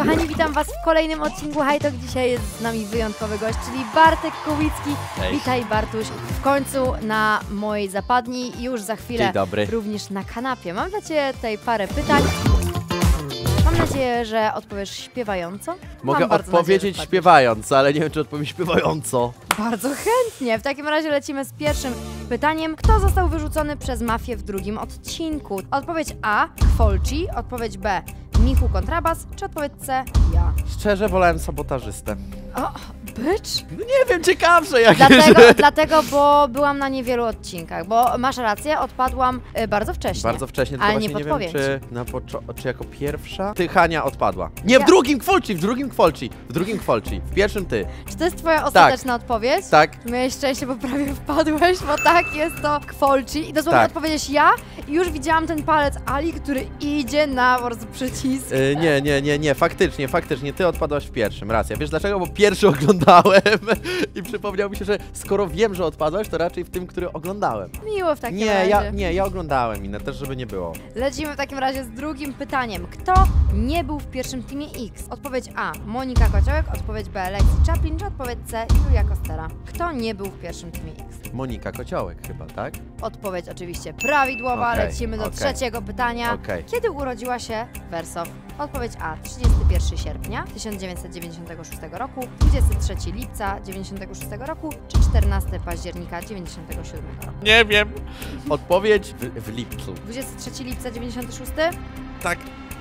Kochani, witam was w kolejnym odcinku High Talk. Dzisiaj jest z nami wyjątkowy gość, czyli Bartek Kołicki. Cześć. Witaj, Bartuś, w końcu na mojej zapadni i już za chwilę również na kanapie. Mam dla ciebie tutaj parę pytań. Mam nadzieję, że odpowiesz śpiewająco. Mogę odpowiedzieć śpiewając, ale nie wiem, czy odpowiem śpiewająco. Bardzo chętnie. W takim razie lecimy z pierwszym pytaniem. Kto został wyrzucony przez mafię w drugim odcinku? Odpowiedź A. Kwolci. Odpowiedź B. Michu Kontrabas. Czy odpowiedź C. Ja? Szczerze wolałem sabotażystę. O, bycz? No nie wiem, ciekawsze jak Dlatego, bo byłam na niewielu odcinkach, bo masz rację, odpadłam bardzo wcześnie. Bardzo wcześnie, tylko ale właśnie nie podpowiem wiem, czy jako pierwsza? Ty, Hania, odpadła. Nie, w drugim Kwolci, w pierwszym ty. Czy to jest twoja ostateczna odpowiedź? Tak. Miałeś szczęście, bo prawie wpadłeś, bo tak, jest to Kwolci. I dosłownie odpowiedziałeś ja i już widziałam ten palec Ali, który idzie na po prostu przycisk. Nie, faktycznie, ty odpadłaś w pierwszym, racja. Wiesz dlaczego? Bo pierwszy oglądałem i przypomniał mi się, że skoro wiem, że odpadłaś, to raczej w tym, który oglądałem. Miło w takim razie. Ja oglądałem inne, też żeby nie było. Lecimy w takim razie z drugim pytaniem. Kto nie był w pierwszym Teamie X? Odpowiedź A. Monika Kociołek, odpowiedź B. Lexi Chaplin, czy odpowiedź C. Julia Kostera? Kto nie był w pierwszym Teamie X? Monika Kociołek chyba, tak? Odpowiedź oczywiście prawidłowa. Lecimy do trzeciego pytania. Kiedy urodziła się Wersow? Odpowiedź A. 31 sierpnia 1996 roku, 23 lipca 1996 roku, czy 14 października 1997 roku? Nie wiem. Odpowiedź w lipcu. 23 lipca 96? Tak.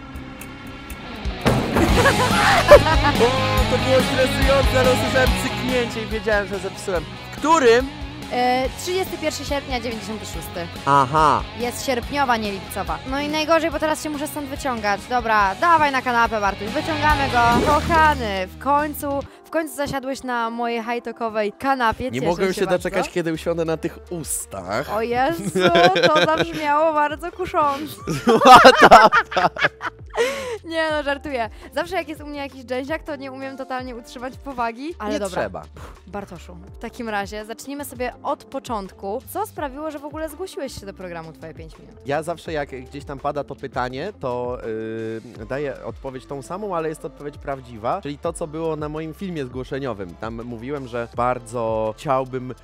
O, to było stresujące, ale usłyszałem cyknięcie i wiedziałem, że zepsułem. W którym? 31 sierpnia 96. Aha. Jest sierpniowa, nie lipcowa. No i najgorzej, bo teraz się muszę stąd wyciągać. Dobra, dawaj na kanapę, Bartuś, wyciągamy go. Kochany, w końcu zasiadłeś na mojej high-talkowej kanapie. Nie mogę się doczekać, kiedy usiądę na tych ustach. O Jezu, to zabrzmiało bardzo kusząco. Nie no, żartuję. Zawsze jak jest u mnie jakiś dżęziak, to nie umiem totalnie utrzymać powagi. Ale nie dobra. Trzeba. Bartoszu, w takim razie zacznijmy sobie od początku. Co sprawiło, że w ogóle zgłosiłeś się do programu Twoje 5 minut? Ja zawsze jak gdzieś tam pada to pytanie, to daję odpowiedź tą samą, ale jest to odpowiedź prawdziwa, czyli to, co było na moim filmie zgłoszeniowym. Tam mówiłem, że bardzo chciałbym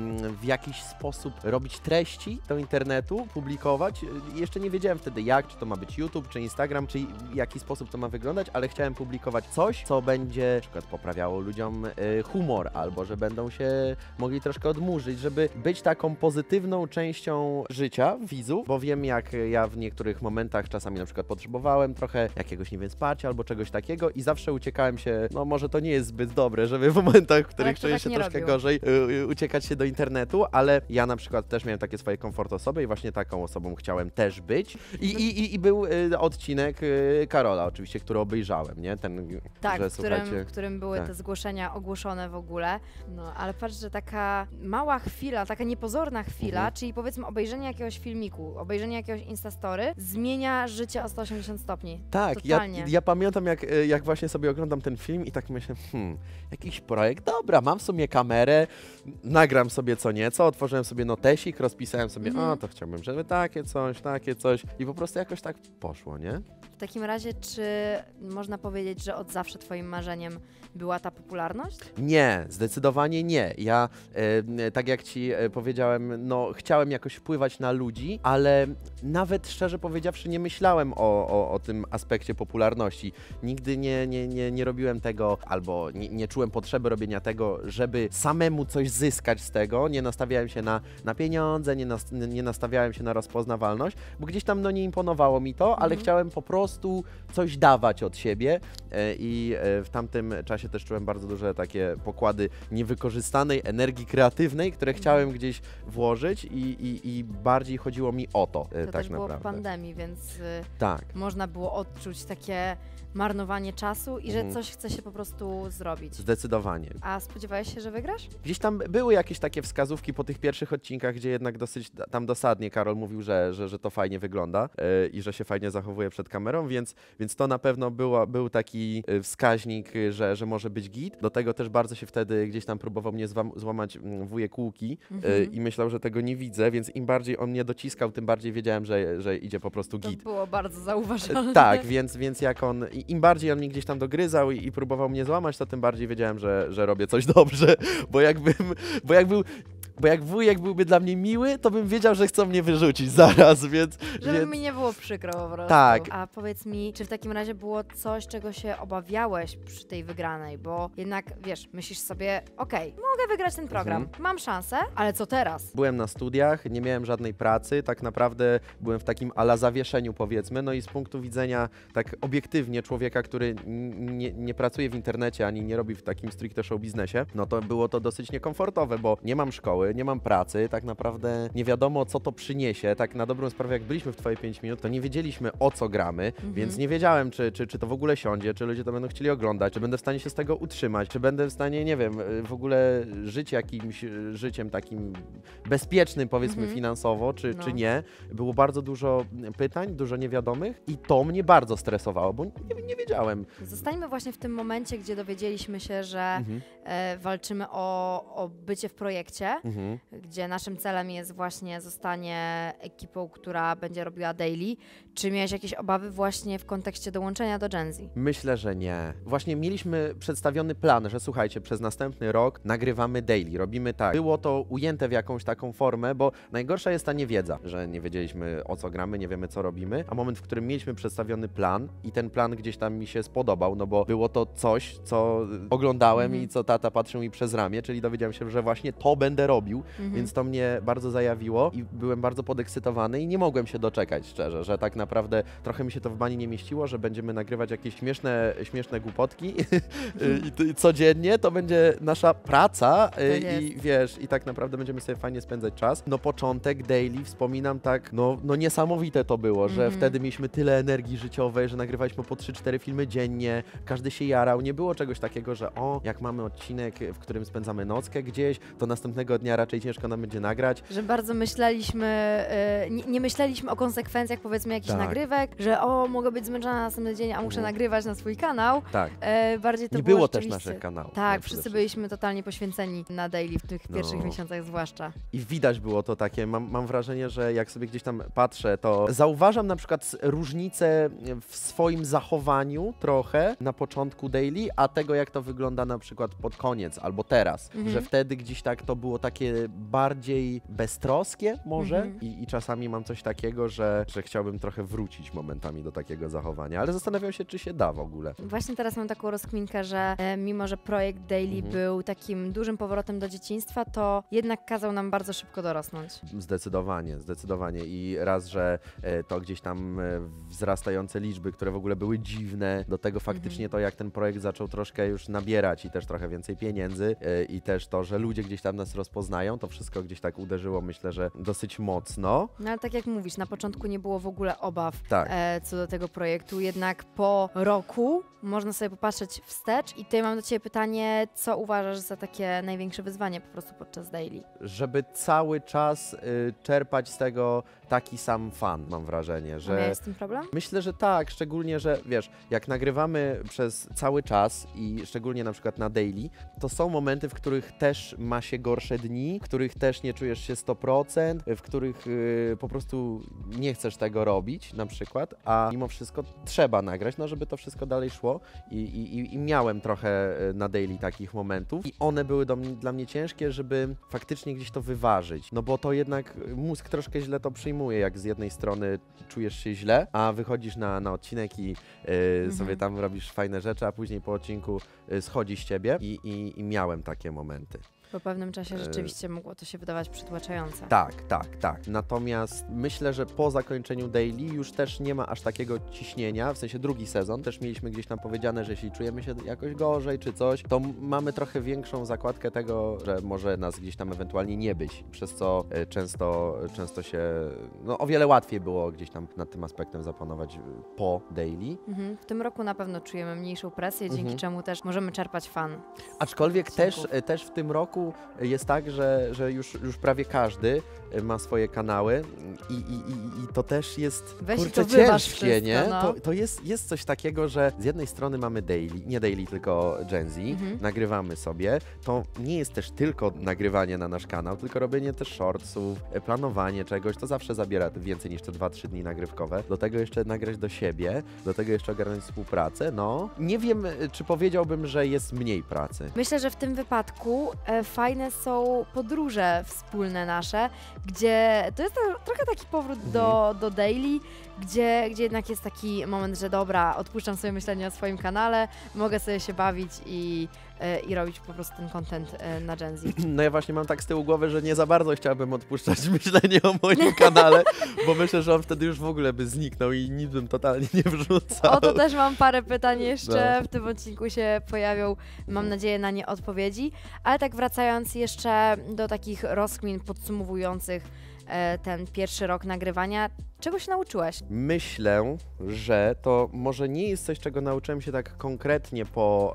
w jakiś sposób robić treści do internetu, publikować. Jeszcze nie wiedziałem wtedy jak, czy to ma być YouTube, czy Instagram, czy w jaki sposób to ma wyglądać, ale chciałem publikować coś, co będzie na przykład poprawiało ludziom humor, albo że będą się mogli troszkę odmurzyć, żeby być taką pozytywną częścią życia widzów, bo wiem, jak ja w niektórych momentach czasami na przykład potrzebowałem trochę jakiegoś, nie wiem, wsparcia albo czegoś takiego i zawsze uciekałem się, no może to nie jest zbyt dobre, żeby w momentach, w których czuję się troszkę gorzej, uciekać się do internetu, ale ja na przykład też miałem takie swoje komfort osoby i właśnie taką osobą chciałem też być i był odcinek Karola oczywiście, który obejrzałem, nie? Ten, tak, że, w którym były te zgłoszenia ogłoszone w ogóle. No, ale patrz, że taka mała chwila, taka niepozorna chwila, czyli powiedzmy obejrzenie jakiegoś filmiku, obejrzenie jakiegoś Instastory zmienia życie o 180 stopni. Tak, ja pamiętam jak właśnie sobie oglądam ten film i tak myślę, jakiś projekt, dobra, mam w sumie kamerę, nagram sobie co nieco, otworzyłem sobie notesik, rozpisałem sobie, to chciałbym, żeby takie coś i po prostu jakoś tak poszło, nie? W takim razie, czy można powiedzieć, że od zawsze twoim marzeniem była ta popularność? Nie, zdecydowanie nie. Ja, tak jak ci powiedziałem, no chciałem jakoś wpływać na ludzi, ale nawet szczerze powiedziawszy nie myślałem o tym aspekcie popularności. Nigdy nie robiłem tego, albo nie czułem potrzeby robienia tego, żeby samemu coś zyskać z tego. Nie nastawiałem się na pieniądze, nie nastawiałem się na rozpoznawalność, bo gdzieś tam nie imponowało mi to, ale chciałem po prostu coś dawać od siebie i w tamtym czasie też czułem bardzo duże takie pokłady niewykorzystanej energii kreatywnej, które chciałem gdzieś włożyć i bardziej chodziło mi o to, to tak też naprawdę. było w pandemii, więc tak. Można było odczuć takie marnowanie czasu i że coś chce się po prostu zrobić. Zdecydowanie. A spodziewałeś się, że wygrasz? Gdzieś tam były jakieś takie wskazówki po tych pierwszych odcinkach, gdzie jednak dosyć tam dosadnie Karol mówił, że to fajnie wygląda i że się fajnie zachowuje przed kamerą, więc to na pewno był taki wskaźnik, że może być git. Do tego też bardzo się wtedy gdzieś tam próbował mnie złamać wujek Łuki i myślał, że tego nie widzę, więc im bardziej on mnie dociskał, tym bardziej wiedziałem, że idzie po prostu git. To było bardzo zauważalne. Tak, więc jak on im bardziej on mi gdzieś tam dogryzał i próbował mnie złamać, to tym bardziej wiedziałem, że robię coś dobrze, bo jak wujek byłby dla mnie miły, to bym wiedział, że chcą mnie wyrzucić zaraz, więc... Żeby mi nie było przykro po prostu. Tak. A powiedz mi, czy w takim razie było coś, czego się obawiałeś przy tej wygranej? Bo jednak, wiesz, myślisz sobie, okej, mogę wygrać ten program, mam szansę, ale co teraz? Byłem na studiach, nie miałem żadnej pracy, tak naprawdę byłem w takim ala zawieszeniu, powiedzmy, no i z punktu widzenia tak obiektywnie człowieka, który nie pracuje w internecie, ani nie robi w takim stricte show biznesie, no to było to dosyć niekomfortowe, bo nie mam szkoły, nie mam pracy, tak naprawdę nie wiadomo, co to przyniesie. Tak na dobrą sprawę, jak byliśmy w Twoje 5 minut, to nie wiedzieliśmy, o co gramy, więc nie wiedziałem, czy to w ogóle siądzie, czy ludzie to będą chcieli oglądać, czy będę w stanie się z tego utrzymać, czy będę w stanie, nie wiem, w ogóle żyć jakimś życiem takim bezpiecznym, powiedzmy, finansowo, czy nie. Było bardzo dużo pytań, dużo niewiadomych i to mnie bardzo stresowało, bo nie wiedziałem. Zostańmy właśnie w tym momencie, gdzie dowiedzieliśmy się, że walczymy o bycie w projekcie, gdzie naszym celem jest właśnie zostanie ekipą, która będzie robiła daily. Czy miałeś jakieś obawy właśnie w kontekście dołączenia do Gen Z? Myślę, że nie. Właśnie mieliśmy przedstawiony plan, że słuchajcie, przez następny rok nagrywamy daily, robimy tak. Było to ujęte w jakąś taką formę, bo najgorsza jest ta niewiedza, że nie wiedzieliśmy, o co gramy, nie wiemy, co robimy, a moment, w którym mieliśmy przedstawiony plan i ten plan gdzieś tam mi się spodobał, no bo było to coś, co oglądałem i co tata patrzył mi przez ramię, czyli dowiedziałem się, że właśnie to będę robił, więc to mnie bardzo zajawiło i byłem bardzo podekscytowany i nie mogłem się doczekać, szczerze, że tak naprawdę trochę mi się to w bani nie mieściło, że będziemy nagrywać jakieś śmieszne głupotki i codziennie to będzie nasza praca i wiesz, i tak naprawdę będziemy sobie fajnie spędzać czas. No początek daily wspominam tak, no niesamowite to było, że wtedy mieliśmy tyle energii życiowej, że nagrywaliśmy po 3-4 filmy dziennie, każdy się jarał, nie było czegoś takiego, że jak mamy odcinek, w którym spędzamy nockę gdzieś, to następnego dnia raczej ciężko nam będzie nagrać. Że bardzo myśleliśmy, nie myśleliśmy o konsekwencjach, powiedzmy, jakichś nagrywek, że mogę być zmęczona na następny dzień, a muszę nagrywać na swój kanał. Tak. Bardziej to nie było też rzeczywiście... naszych kanałów. Tak, wszyscy byliśmy totalnie poświęceni na daily w tych pierwszych miesiącach zwłaszcza. I widać było to takie, mam wrażenie, że jak sobie gdzieś tam patrzę, to zauważam na przykład różnicę w swoim zachowaniu trochę na początku daily, a tego jak to wygląda na przykład pod koniec albo teraz, że wtedy gdzieś tak to było takie bardziej beztroskie może i czasami mam coś takiego, że chciałbym trochę wrócić momentami do takiego zachowania, ale zastanawiam się, czy się da w ogóle. Właśnie teraz mam taką rozkminkę, że mimo, że projekt daily był takim dużym powrotem do dzieciństwa, to jednak kazał nam bardzo szybko dorosnąć. Zdecydowanie i raz, że to gdzieś tam wzrastające liczby, które w ogóle były dziwne, do tego faktycznie to, jak ten projekt zaczął troszkę już nabierać i też trochę więcej pieniędzy i też to, że ludzie gdzieś tam nas rozpoznają, to wszystko gdzieś tak uderzyło, myślę, że dosyć mocno. No ale tak jak mówisz, na początku nie było w ogóle obaw co do tego projektu, jednak po roku można sobie popatrzeć wstecz i tutaj mam do Ciebie pytanie, co uważasz za takie największe wyzwanie po prostu podczas daily? Żeby cały czas czerpać z tego taki sam fan, mam wrażenie, że... A miałeś z tym problem? Myślę, że tak, szczególnie, że wiesz, jak nagrywamy przez cały czas i szczególnie na przykład na daily, to są momenty, w których też ma się gorsze dni, w których też nie czujesz się 100%, w których po prostu nie chcesz tego robić na przykład, a mimo wszystko trzeba nagrać, no żeby to wszystko dalej szło i miałem trochę na daily takich momentów i one były dla mnie ciężkie, żeby faktycznie gdzieś to wyważyć, no bo to jednak mózg troszkę źle to przyjmuje, jak z jednej strony czujesz się źle, a wychodzisz na odcinek i sobie tam robisz fajne rzeczy, a później po odcinku schodzi z ciebie i miałem takie momenty. Po pewnym czasie rzeczywiście mogło to się wydawać przytłaczające. Tak. Natomiast myślę, że po zakończeniu daily już też nie ma aż takiego ciśnienia, w sensie drugi sezon, też mieliśmy gdzieś tam powiedziane, że jeśli czujemy się jakoś gorzej czy coś, to mamy trochę większą zakładkę tego, że może nas gdzieś tam ewentualnie nie być, przez co często się, no o wiele łatwiej było gdzieś tam nad tym aspektem zapanować po daily. W tym roku na pewno czujemy mniejszą presję, dzięki czemu też możemy czerpać fan. Aczkolwiek też w tym roku jest tak, że już prawie każdy ma swoje kanały i to też jest, kurczę, ciężkie, nie? No. To jest coś takiego, że z jednej strony mamy daily, nie daily, tylko Gen Z, nagrywamy sobie. To nie jest też tylko nagrywanie na nasz kanał, tylko robienie też shortsów, planowanie czegoś, to zawsze zabiera więcej niż te 2-3 dni nagrywkowe. Do tego jeszcze nagrać do siebie, do tego jeszcze ogarnąć współpracę, no. Nie wiem, czy powiedziałbym, że jest mniej pracy. Myślę, że w tym wypadku fajne są podróże wspólne nasze, gdzie to jest trochę taki powrót do daily, gdzie jednak jest taki moment, że dobra, odpuszczam sobie myślenie o swoim kanale, mogę sobie się bawić i robić po prostu ten content na Gen Z. No ja właśnie mam tak z tyłu głowy, że nie za bardzo chciałbym odpuszczać myślenie o moim kanale, bo myślę, że on wtedy już w ogóle by zniknął i nic bym totalnie nie wrzucał. O to też mam parę pytań jeszcze, w tym odcinku się pojawią, mam nadzieję, na nie odpowiedzi, ale tak wracając jeszcze do takich rozkmin podsumowujących ten pierwszy rok nagrywania, czego się nauczyłeś? Myślę, że to może nie jest coś, czego nauczyłem się tak konkretnie po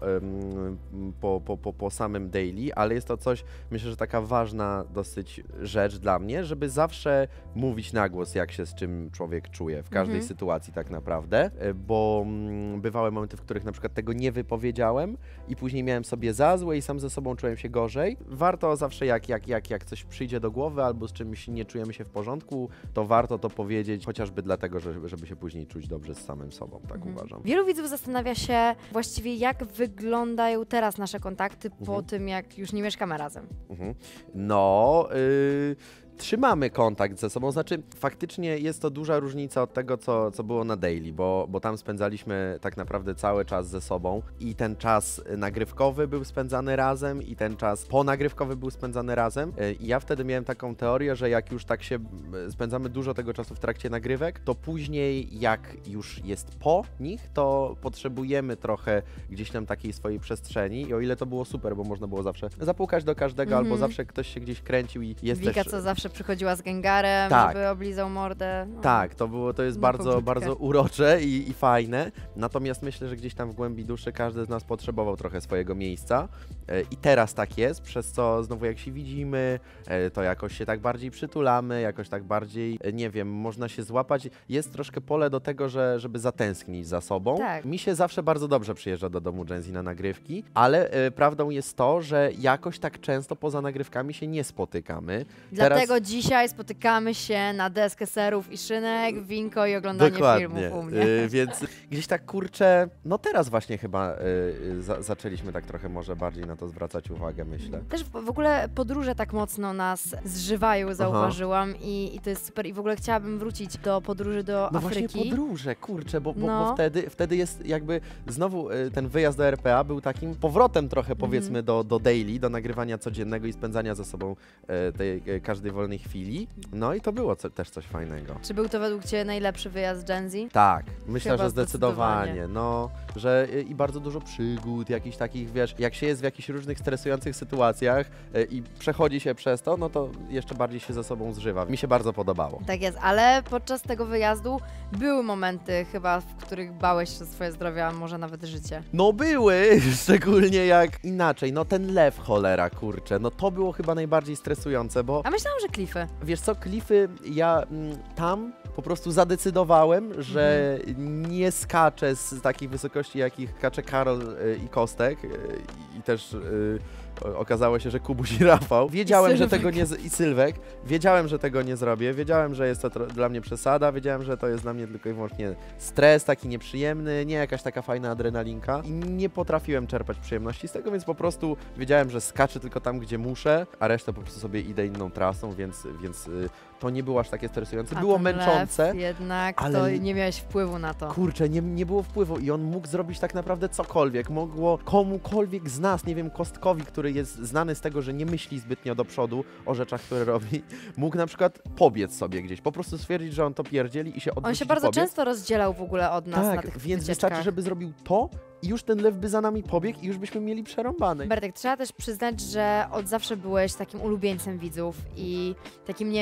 samym daily, ale jest to coś, myślę, że taka ważna dosyć rzecz dla mnie, żeby zawsze mówić na głos, jak się z czym człowiek czuje w każdej sytuacji tak naprawdę, bo bywały momenty, w których na przykład tego nie wypowiedziałem i później miałem sobie za złe i sam ze sobą czułem się gorzej. Warto zawsze, jak coś przyjdzie do głowy albo z czymś nie czujemy się w porządku, to warto to powiedzieć, chociażby dlatego, żeby się później czuć dobrze z samym sobą, tak uważam. Wielu widzów zastanawia się właściwie, jak wyglądają teraz nasze kontakty po tym, jak już nie mieszkamy razem. No, trzymamy kontakt ze sobą, znaczy faktycznie jest to duża różnica od tego, co było na daily, bo tam spędzaliśmy tak naprawdę cały czas ze sobą i ten czas nagrywkowy był spędzany razem i ten czas ponagrywkowy był spędzany razem i ja wtedy miałem taką teorię, że jak już tak się spędzamy dużo tego czasu w trakcie nagrywek, to później jak już jest po nich, to potrzebujemy trochę gdzieś tam takiej swojej przestrzeni i o ile to było super, bo można było zawsze zapukać do każdego albo zawsze ktoś się gdzieś kręcił i jest Wika, też... co zawsze przychodziła z Gengarem, żeby oblizał mordę. No. Tak, to jest bardzo urocze i fajne, natomiast myślę, że gdzieś tam w głębi duszy każdy z nas potrzebował trochę swojego miejsca i teraz tak jest, przez co znowu jak się widzimy, to jakoś się tak bardziej przytulamy, jakoś tak bardziej, nie wiem, można się złapać, jest troszkę pole do tego, żeby zatęsknić za sobą. Tak. Mi się zawsze bardzo dobrze przyjeżdża do domu Gen Z na nagrywki, ale prawdą jest to, że jakoś tak często poza nagrywkami się nie spotykamy. Dlatego dzisiaj spotykamy się na deskę serów i szynek, winko i oglądanie filmów u mnie. Więc gdzieś tak, kurczę, no teraz właśnie chyba zaczęliśmy tak trochę może bardziej na to zwracać uwagę, myślę. Też w ogóle podróże tak mocno nas zżywają, zauważyłam i to jest super. I w ogóle chciałabym wrócić do podróży do Afryki. No właśnie podróże, kurczę, bo wtedy jest jakby znowu ten wyjazd do RPA był takim powrotem trochę powiedzmy do daily, do nagrywania codziennego i spędzania ze sobą tej każdej wolnej chwili. No i to było też coś fajnego. Czy był to według Ciebie najlepszy wyjazd Gen Z? Tak, myślę, Chyba że zdecydowanie. No, że i bardzo dużo przygód, jakichś takich, wiesz, jak się jest w jakichś różnych stresujących sytuacjach i przechodzi się przez to, no to jeszcze bardziej się ze sobą zżywa. Mi się bardzo podobało. Tak jest, ale podczas tego wyjazdu były momenty chyba, w których bałeś się o swoje zdrowie, a może nawet życie. No były, szczególnie jak inaczej, no ten lew, cholera, kurczę, no to było chyba najbardziej stresujące, bo... A myślałam, że klify. Wiesz co, klify, ja tam po prostu zadecydowałem, że nie skaczę z takich wysokości, jakich kacze Karol i Kostek i też okazało się, że Kubuś i Rafał. Wiedziałem, że tego nie... I Sylwek. Wiedziałem, że tego nie zrobię. Wiedziałem, że jest to dla mnie przesada. Wiedziałem, że to jest dla mnie tylko i wyłącznie stres taki nieprzyjemny, nie jakaś taka fajna adrenalinka. I nie potrafiłem czerpać przyjemności z tego, więc po prostu wiedziałem, że skaczę tylko tam, gdzie muszę, a resztę po prostu sobie idę inną trasą, więc to nie było aż takie stresujące. Było męczące. Jednak ale to nie miałeś wpływu na to. Kurczę, nie było wpływu i on mógł zrobić tak naprawdę cokolwiek. Mogło komukolwiek z nas, nie wiem, Kostkowi, który jest znany z tego, że nie myśli zbytnio do przodu o rzeczach, które robi, mógł na przykład pobiec sobie gdzieś, po prostu stwierdzić, że on to pierdzieli i się odwrócić. On się bardzo często rozdzielał w ogóle od nas na tych więc wycieczkach. wystarczy, żeby zrobił to i już ten lew by za nami pobiegł i już byśmy mieli przerąbane. Bertek, trzeba też przyznać, że od zawsze byłeś takim ulubieńcem widzów i takim, nie wiem,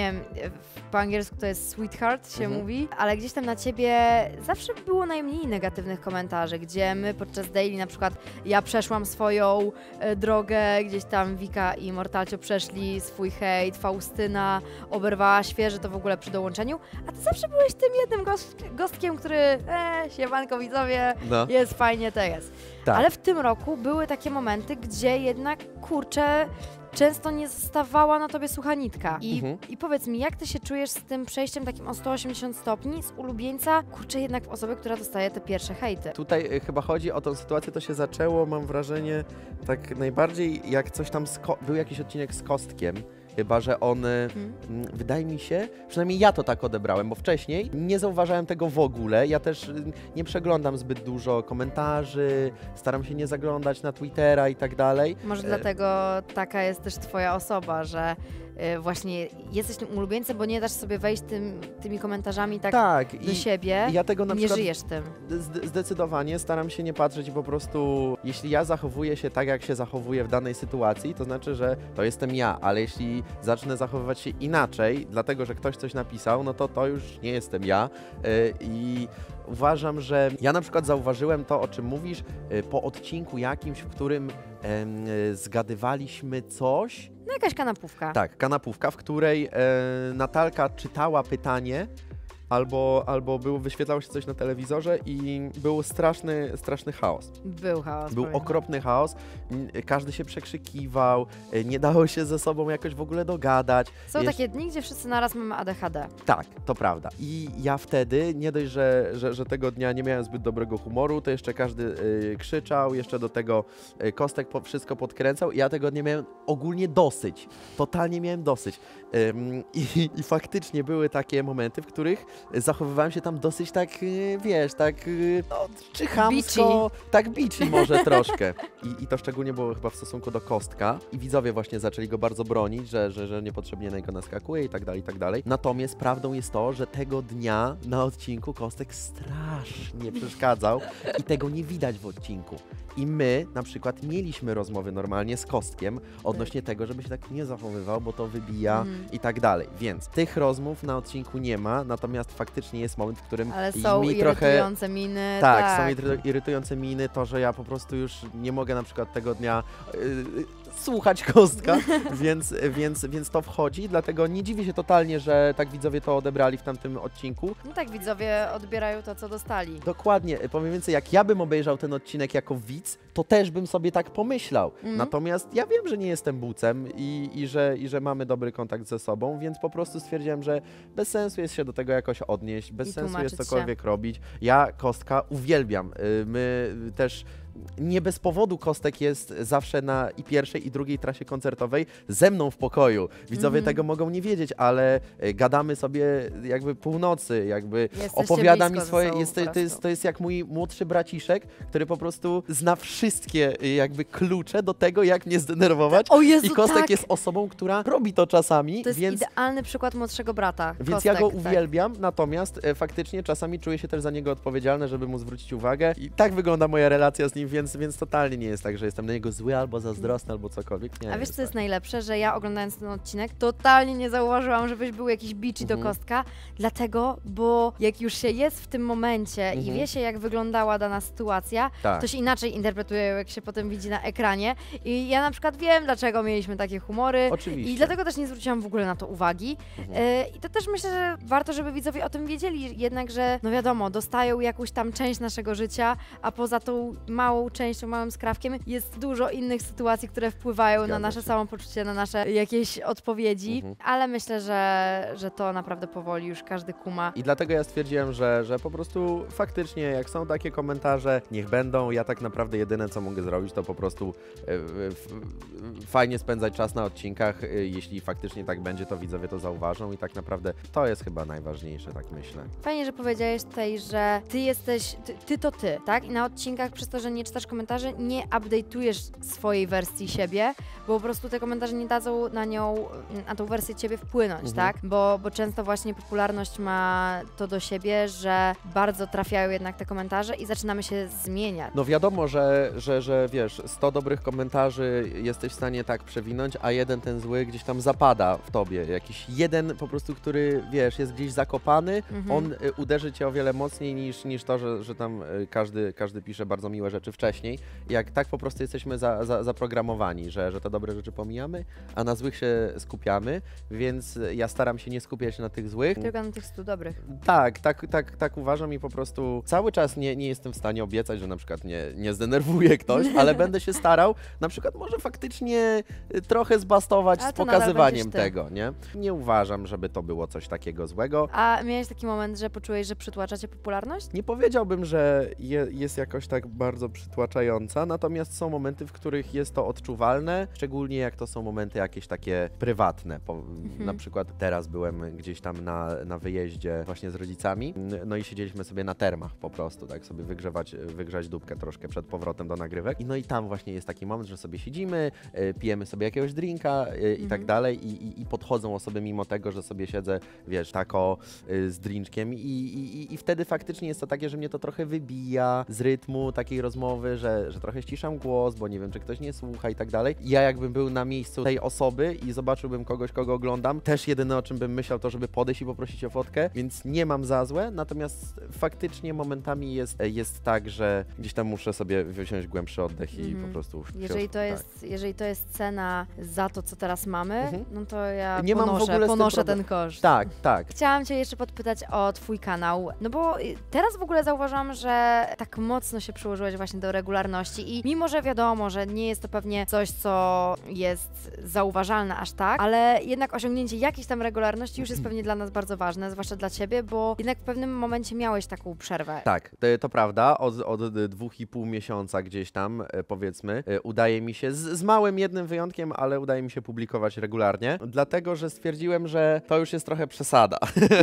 po angielsku to jest sweetheart się mówi, ale gdzieś tam na ciebie zawsze było najmniej negatywnych komentarzy, gdzie my podczas daily na przykład ja przeszłam swoją drogę, gdzieś tam Wika i Mortalcio przeszli swój hejt, Faustyna oberwała świeże to w ogóle przy dołączeniu, a ty zawsze byłeś tym jednym gostkiem, który siemanko widzowie, jest fajnie, to jest. Tak. Ale w tym roku były takie momenty, gdzie jednak, kurczę, często nie zostawała na tobie sucha nitka. I powiedz mi, jak ty się czujesz z tym przejściem takim o 180 stopni z ulubieńca, kurczę, jednak w osobie, która dostaje te pierwsze hejty? Tutaj chyba chodzi o tą sytuację, to się zaczęło, mam wrażenie, tak najbardziej jak coś tam, był jakiś odcinek z Kostkiem, chyba że on, wydaje mi się, przynajmniej ja to tak odebrałem, bo wcześniej nie zauważałem tego w ogóle. Ja też nie przeglądam zbyt dużo komentarzy, staram się nie zaglądać na Twittera i tak dalej. Może dlatego taka jest też twoja osoba, że właśnie jesteś tym ulubieńcem, bo nie dasz sobie wejść tymi komentarzami tak do siebie, ja tego na nie przykład żyjesz tym. Zdecydowanie staram się nie patrzeć po prostu, jeśli ja zachowuję się tak, jak się zachowuję w danej sytuacji, to znaczy, że to jestem ja, ale jeśli zacznę zachowywać się inaczej, dlatego, że ktoś coś napisał, no to już nie jestem ja i uważam, że ja na przykład zauważyłem to, o czym mówisz, po odcinku jakimś, w którym zgadywaliśmy coś. No jakaś kanapówka. Tak, kanapówka, w której Natalka czytała pytanie, albo wyświetlało się coś na telewizorze i był straszny chaos. Był chaos. Był okropny chaos, każdy się przekrzykiwał, nie dało się ze sobą jakoś w ogóle dogadać. Są takie dni, gdzie wszyscy naraz mamy ADHD. Tak, to prawda. I ja wtedy, nie dość, że tego dnia nie miałem zbyt dobrego humoru, to jeszcze każdy krzyczał, jeszcze do tego Kostek wszystko podkręcał i ja tego dnia miałem ogólnie dosyć. Totalnie miałem dosyć. I faktycznie były takie momenty, w których zachowywałem się tam dosyć tak, wiesz, tak, no, czy chamsko, tak bici może troszkę. I to szczególnie było chyba w stosunku do Kostka i widzowie właśnie zaczęli go bardzo bronić, że niepotrzebnie na niego naskakuje i tak dalej, i tak dalej. Natomiast prawdą jest to, że tego dnia na odcinku Kostek strasznie przeszkadzał i tego nie widać w odcinku. I my na przykład mieliśmy rozmowy normalnie z Kostkiem odnośnie tego, żeby się tak nie zachowywał, bo to wybija i tak dalej. Więc tych rozmów na odcinku nie ma, natomiast faktycznie jest moment, w którym ale są mi irytujące miny. Tak, są irytujące miny, to, że ja po prostu już nie mogę na przykład tego dnia słuchać Kostka, więc to wchodzi, dlatego nie dziwię się totalnie, że tak widzowie to odebrali w tamtym odcinku. No tak, widzowie odbierają to, co dostali. Dokładnie, powiem więcej, jak ja bym obejrzał ten odcinek jako widz, to też bym sobie tak pomyślał. Natomiast ja wiem, że nie jestem bucem i że mamy dobry kontakt ze sobą, więc po prostu stwierdziłem, że bez sensu jest się do tego jakoś odnieść, bez sensu jest cokolwiek robić. Ja Kostka uwielbiam. My też nie bez powodu Kostek jest zawsze na i pierwszej, i drugiej trasie koncertowej ze mną w pokoju. Widzowie tego mogą nie wiedzieć, ale gadamy sobie jakby północy, jakby opowiada mi swoje... To jest jak mój młodszy braciszek, który po prostu zna wszystkie jakby klucze do tego, jak mnie zdenerwować. O Jezu, i Kostek jest osobą, która robi to czasami. To jest idealny przykład młodszego brata. Więc Kostek, ja go uwielbiam, natomiast faktycznie czasami czuję się też za niego odpowiedzialny, żeby mu zwrócić uwagę. I tak wygląda moja relacja z nim, więc totalnie nie jest tak, że jestem na niego zły albo zazdrosny, albo cokolwiek. Nie, a wiesz, co jest najlepsze? Że ja oglądając ten odcinek totalnie nie zauważyłam, żebyś był jakiś bitchy do Kostka, dlatego, bo jak już się jest w tym momencie i wie się, jak wyglądała dana sytuacja, to się inaczej interpretuje, jak się potem widzi na ekranie. I ja na przykład wiem, dlaczego mieliśmy takie humory. Oczywiście. I dlatego też nie zwróciłam w ogóle na to uwagi. I to też myślę, że warto, żeby widzowie o tym wiedzieli, jednak, że no wiadomo, dostają jakąś tam część naszego życia, a poza tą małą częścią, małym skrawkiem jest dużo innych sytuacji, które wpływają na nasze samopoczucie, na nasze jakieś odpowiedzi, ale myślę, że to naprawdę powoli już każdy kuma. I dlatego ja stwierdziłem, że po prostu faktycznie jak są takie komentarze, niech będą. Ja tak naprawdę jedyne, co mogę zrobić, to po prostu fajnie spędzać czas na odcinkach. Jeśli faktycznie tak będzie, to widzowie to zauważą i tak naprawdę to jest chyba najważniejsze, tak myślę. Fajnie, że powiedziałeś tutaj, że ty jesteś, ty to ty, tak? I na odcinkach przez to, że nie czytasz komentarzy, nie update'ujesz swojej wersji siebie, bo po prostu te komentarze nie dadzą na tą wersję ciebie wpłynąć, tak? Bo często właśnie popularność ma to do siebie, że bardzo trafiają jednak te komentarze i zaczynamy się zmieniać. No wiadomo, że wiesz, 100 dobrych komentarzy jesteś w stanie tak przewinąć, a jeden ten zły gdzieś tam zapada w tobie. Jakiś jeden po prostu, który wiesz, jest gdzieś zakopany, on uderzy cię o wiele mocniej niż to, że tam każdy pisze bardzo miłe rzeczy wcześniej. Jak tak po prostu jesteśmy zaprogramowani, że te dobre rzeczy pomijamy, a na złych się skupiamy, więc ja staram się nie skupiać na tych złych. Tylko na tych 100 dobrych. Tak uważam i po prostu cały czas nie jestem w stanie obiecać, że na przykład nie zdenerwuje ktoś, ale będę się starał na przykład może faktycznie trochę zbastować z pokazywaniem tego, nie? Nie uważam, żeby to było coś takiego złego. A miałeś taki moment, że poczułeś, że przytłacza cię popularność? Nie powiedziałbym, że jest jakoś tak bardzo przytłaczająca, natomiast są momenty, w których jest to odczuwalne, szczególnie jak to są momenty jakieś takie prywatne. Na przykład teraz byłem gdzieś tam na wyjeździe właśnie z rodzicami, no i siedzieliśmy sobie na termach po prostu, tak sobie wygrzać dupkę troszkę przed powrotem do nagrywek. No i tam właśnie jest taki moment, że sobie siedzimy, pijemy sobie jakiegoś drinka i tak dalej i podchodzą osoby mimo tego, że sobie siedzę, wiesz, tako z drinczkiem i wtedy faktycznie jest to takie, że mnie to trochę wybija z rytmu takiej rozmowy, że trochę ściszam głos, bo nie wiem, czy ktoś nie słucha i tak dalej. Ja jakbym był na miejscu tej osoby i zobaczyłbym kogoś, kogo oglądam, też jedyne o czym bym myślał, to żeby podejść i poprosić o fotkę, więc nie mam za złe, natomiast faktycznie momentami jest tak, że gdzieś tam muszę sobie wziąć głębszy oddech i po prostu... Jeżeli to jest cena za to, co teraz mamy, no to ja nie ponoszę ten koszt. Tak. Chciałam cię jeszcze podpytać o twój kanał, no bo teraz w ogóle zauważyłam, że tak mocno się przyłożyłeś właśnie do regularności i mimo, że wiadomo, że nie jest to pewnie coś, co jest zauważalne aż tak, ale jednak osiągnięcie jakiejś tam regularności już jest pewnie dla nas bardzo ważne, zwłaszcza dla ciebie, bo jednak w pewnym momencie miałeś taką przerwę. Tak, to prawda, od 2,5 miesiąca gdzieś tam, powiedzmy, udaje mi się, z małym jednym wyjątkiem, ale udaje mi się publikować regularnie, dlatego, że stwierdziłem, że to już jest trochę przesada,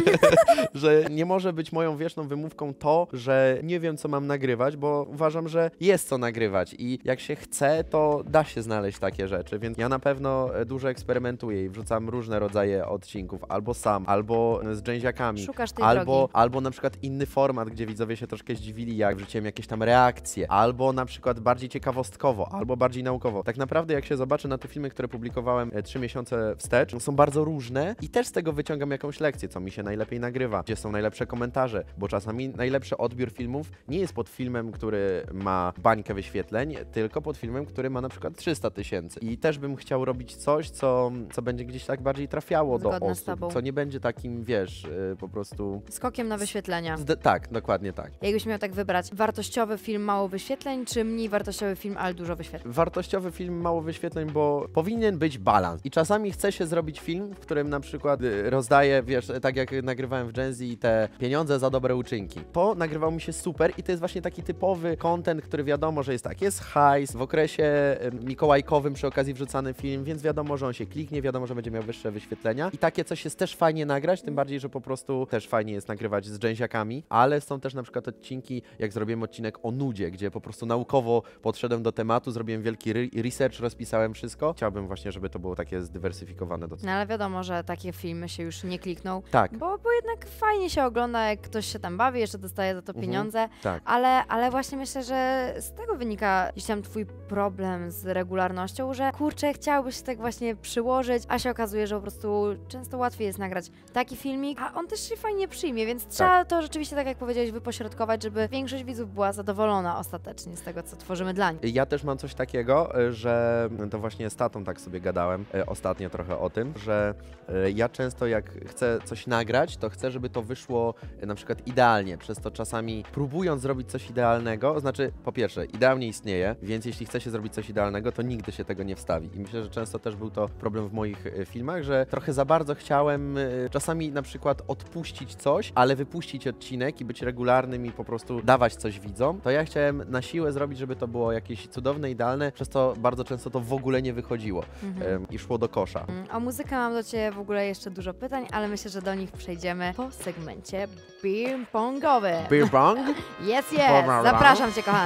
że nie może być moją wieczną wymówką to, że nie wiem, co mam nagrywać, bo uważam, że jest co nagrywać i jak się chce, to da się znaleźć takie rzeczy, więc ja na pewno dużo eksperymentuję i wrzucam różne rodzaje odcinków, albo sam, albo z dżęziakami, Szukasz tej drogi. albo na przykład inny format, gdzie widzowie się troszkę zdziwili, jak wrzuciłem jakieś tam reakcje, albo na przykład bardziej ciekawostkowo, albo bardziej naukowo. Tak naprawdę jak się zobaczy na te filmy, które publikowałem 3 miesiące wstecz, są bardzo różne i też z tego wyciągam jakąś lekcję, co mi się najlepiej nagrywa, gdzie są najlepsze komentarze, bo czasami najlepszy odbiór filmów nie jest pod filmem, który ma bańkę wyświetleń, tylko pod filmem, który ma na przykład 300 000. I też bym chciał robić coś, co będzie gdzieś tak bardziej trafiało do osób, co nie będzie takim, wiesz, po prostu... Skokiem na wyświetlenia. Tak, dokładnie tak. Jakbyś miał tak wybrać, wartościowy film, mało wyświetleń, czy mniej wartościowy film, ale dużo wyświetleń? Wartościowy film, mało wyświetleń, bo powinien być balans. I czasami chce się zrobić film, w którym na przykład rozdaję, wiesz, tak jak nagrywałem w Gen Z, te pieniądze za dobre uczynki. To nagrywało mi się super i to jest właśnie taki typowy content, który wiadomo, że jest tak, jest hajs, w okresie mikołajkowym przy okazji wrzucany film, więc wiadomo, że on się kliknie, wiadomo, że będzie miał wyższe wyświetlenia i takie coś jest też fajnie nagrać, tym bardziej, że po prostu też fajnie jest nagrywać z dżęziakami, ale są też na przykład odcinki, jak zrobiłem odcinek o nudzie, gdzie po prostu naukowo podszedłem do tematu, zrobiłem wielki research, rozpisałem wszystko. Chciałbym właśnie, żeby to było takie zdywersyfikowane dosyć. No ale wiadomo, że takie filmy się już nie klikną, tak. bo jednak fajnie się ogląda, jak ktoś się tam bawi, jeszcze dostaje za to pieniądze, tak. ale właśnie myślę, że z tego wynika gdzieś tam twój problem z regularnością, że kurczę, chciałbyś się tak właśnie przyłożyć, a się okazuje, że po prostu często łatwiej jest nagrać taki filmik, a on też się fajnie przyjmie, więc trzeba to rzeczywiście, tak jak powiedziałeś, wypośrodkować, żeby większość widzów była zadowolona ostatecznie z tego, co tworzymy dla nich. Ja też mam coś takiego, że to właśnie z tatą tak sobie gadałem ostatnio trochę o tym, że ja często jak chcę coś nagrać, to chcę, żeby to wyszło na przykład idealnie, przez to czasami próbując zrobić coś idealnego, znaczy po pierwsze, ideał nie istnieje, więc jeśli chce się zrobić coś idealnego, to nigdy się tego nie wstawi. I myślę, że często też był to problem w moich filmach, że trochę za bardzo chciałem czasami na przykład odpuścić coś, ale wypuścić odcinek i być regularnym i po prostu dawać coś widzom, to ja chciałem na siłę zrobić, żeby to było jakieś cudowne, idealne, przez to bardzo często to w ogóle nie wychodziło i szło do kosza. O muzykę mam do Ciebie w ogóle jeszcze dużo pytań, ale myślę, że do nich przejdziemy po segmencie beer pongowym. Beer pong? Yes. Zapraszam Cię, kochany.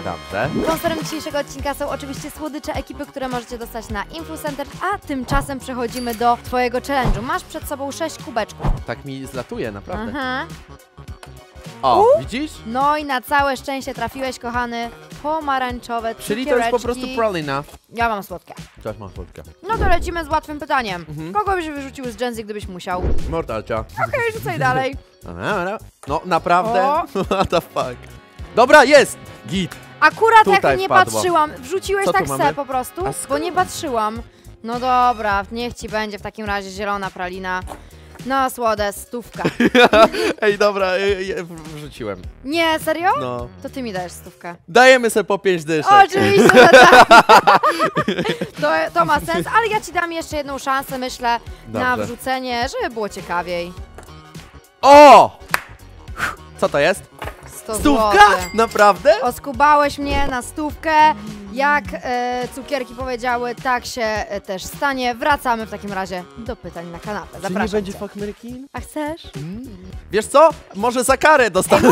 Dobrze. Sponsorem dzisiejszego odcinka są oczywiście słodycze ekipy, które możecie dostać na Influcenter, a tymczasem przechodzimy do twojego challenge'u. Masz przed sobą 6 kubeczków. Tak mi zlatuje, naprawdę. Aha. O, widzisz? No i na całe szczęście trafiłeś, kochany, pomarańczowe cukiereczki. Czyli to jest po prostu pralina. Ja mam słodkie. Też mam słodkie. No to lecimy z łatwym pytaniem. Kogo byś wyrzucił z Gen Z, gdybyś musiał? Mortalcia. Okej, rzucaj dalej. No, naprawdę? O. What the fuck? Dobra, jest! Git. Akurat Tutaj jak nie wpadło. patrzyłam, wrzuciłeś Co tu tak mamy? se po prostu, A bo skąd? nie patrzyłam. No dobra, niech ci będzie w takim razie zielona pralina. No słode, 100. Ej, dobra, wrzuciłem. Nie, serio? No. To ty mi dajesz 100. Dajemy sobie po 5 dyszek. Oczywiście, że tak. To ma sens, ale ja ci dam jeszcze jedną szansę, myślę, na Dobrze. wrzucenie, żeby było ciekawiej. O! Co to jest? 100 Stówka? złotych. Naprawdę? Oskubałeś mnie na 100. Jak cukierki powiedziały, tak się też stanie. Wracamy w takim razie do pytań na kanapę. Czy Zapraszam nie będzie cię. fuck, marry, kill? A chcesz? Wiesz co? Może za karę dostanę.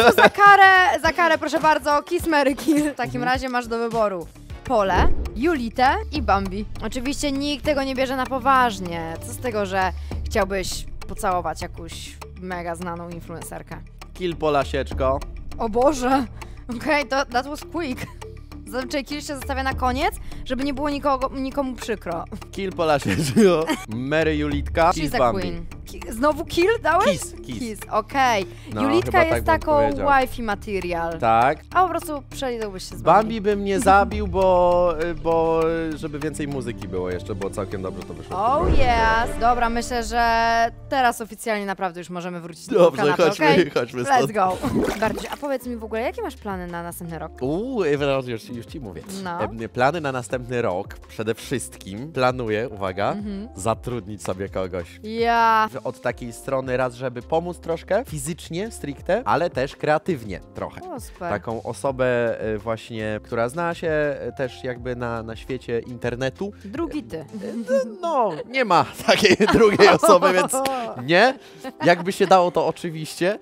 Za karę, proszę bardzo, Kiss, Mary, Kill. W takim razie masz do wyboru Polę, Julitę i Bambi. Oczywiście nikt tego nie bierze na poważnie. Co z tego, że chciałbyś pocałować jakąś mega znaną influencerkę? Kill Polasieczko. O Boże! Okej, to that was quick. Zazwyczaj kill się zostawia na koniec, żeby nie było nikomu przykro. Kill Polasieczko. Mary Julitka. Kiss She's a Bambi. queen. Znowu kill dałeś? Kiss. Okej. No, Julitka chyba jest tak bym taką powiedział. wifey material. Tak. A po prostu przelizałbyś się z Bambi. Bambi bym nie zabił, bo żeby więcej muzyki było jeszcze, bo całkiem dobrze to wyszło. Oh yes! Dobra, myślę, że teraz oficjalnie naprawdę już możemy wrócić do Dobrze, kanapy, chodźmy, okej? chodźmy Let's stąd. go. Bartuś, a powiedz mi w ogóle, jakie masz plany na następny rok? Już ci mówię. No. Plany na następny rok przede wszystkim planuję, uwaga, zatrudnić sobie kogoś. Ja. Od takiej strony raz, żeby pomóc troszkę fizycznie, stricte, ale też kreatywnie trochę. O, super. Taką osobę właśnie, która zna się też jakby na świecie internetu. Drugi ty. No, nie ma takiej drugiej osoby, więc nie. Jakby się dało, to oczywiście,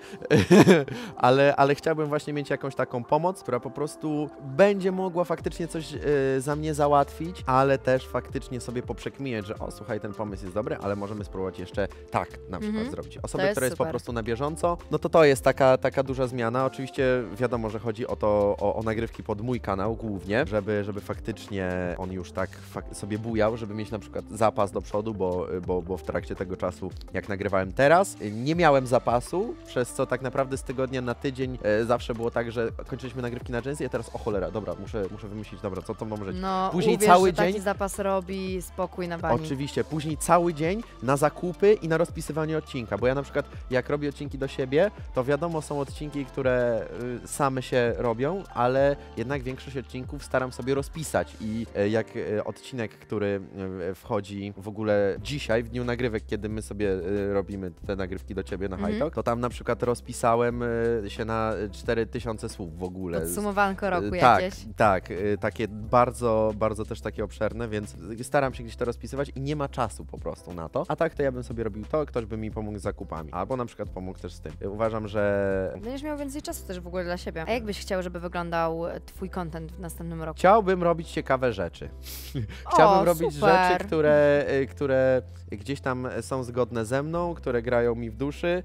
ale chciałbym właśnie mieć jakąś taką pomoc, która po prostu będzie mogła faktycznie coś za mnie załatwić, ale też faktycznie sobie poprzekminiać, że o, słuchaj, ten pomysł jest dobry, ale możemy spróbować jeszcze tak na przykład zrobić. Osobę, jest która jest po super. prostu na bieżąco, no to jest taka duża zmiana. Oczywiście wiadomo, że chodzi o nagrywki pod mój kanał głównie, żeby faktycznie on już tak sobie bujał, żeby mieć na przykład zapas do przodu, bo w trakcie tego czasu, jak nagrywałem teraz, nie miałem zapasu, przez co tak naprawdę z tygodnia na tydzień zawsze było tak, że kończyliśmy nagrywki na Gen Z, a teraz o cholera, dobra, muszę wymyślić, dobra, co to może być. No, Później uwierz, cały że taki dzień- zapas robi spokój na bani. Oczywiście, później cały dzień na zakupy i na rozpisywanie odcinka, bo ja na przykład jak robię odcinki do siebie, to wiadomo, są odcinki, które same się robią, ale jednak większość odcinków staram sobie rozpisać i jak odcinek, który wchodzi w ogóle dzisiaj, w dniu nagrywek, kiedy my sobie robimy te nagrywki do ciebie na High Talk, to tam na przykład rozpisałem się na 4000 słów w ogóle. Podsumowanko roku Tak, jakieś. tak, takie bardzo, bardzo też takie obszerne, więc staram się gdzieś to rozpisywać i nie ma czasu po prostu na to. A tak to ja bym sobie robił to, ktoś by mi pomógł z zakupami, albo na przykład pomógł też z tym. Uważam, że Będziesz miał więcej czasu też w ogóle dla siebie. A jak byś chciał, żeby wyglądał twój content w następnym roku? chciałbym robić ciekawe rzeczy. Chciałbym robić super. rzeczy, które gdzieś tam są zgodne ze mną, które grają mi w duszy,